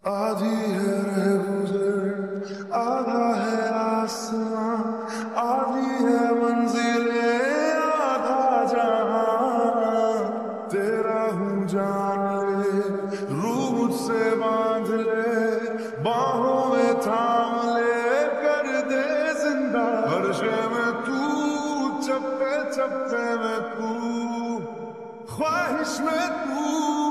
आधी है रह गुजर आधा है आसमां, आधी है मंजिले आधा जहां। तेरा हूँ जान ले, रूह मुझसे बांध ले, बाहों में थाम ले, कर दे जिंदा। हर शे में तू, चप्पे चप्पे में तू, ख्वाहिश में तू।